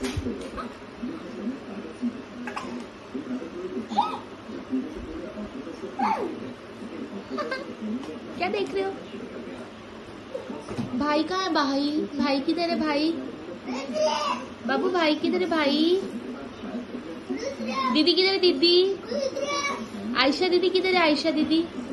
क्या देख रहे हो? भाई कहाँ है? भाई किधर है? भाई बाबू, भाई किधर है? भाई दीदी किधर है? दीदी आयशा दीदी किधर है? आयशा दीदी